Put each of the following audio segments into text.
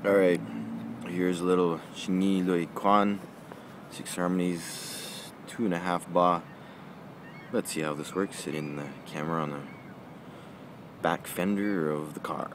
Alright, here's a little Xingyi Lui Quan, 6 harmonies, 2.5 ba. Let's see how this works. Sitting the camera on the back fender of the car.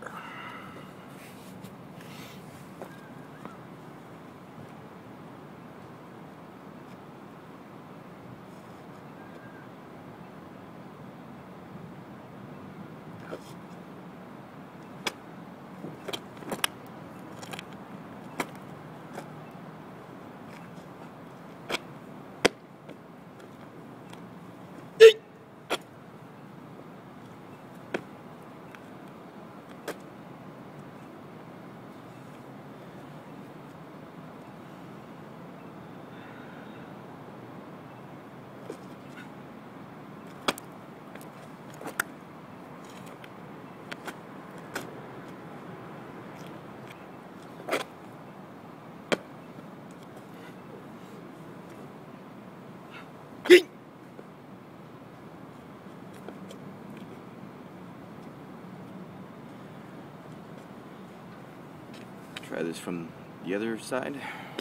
Try this from the other side.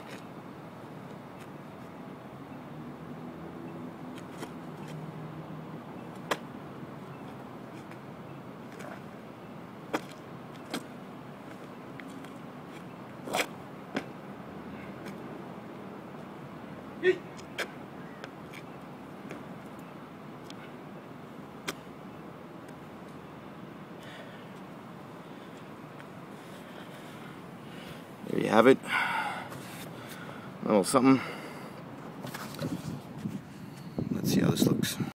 There you have it. A little something. Let's see how this looks.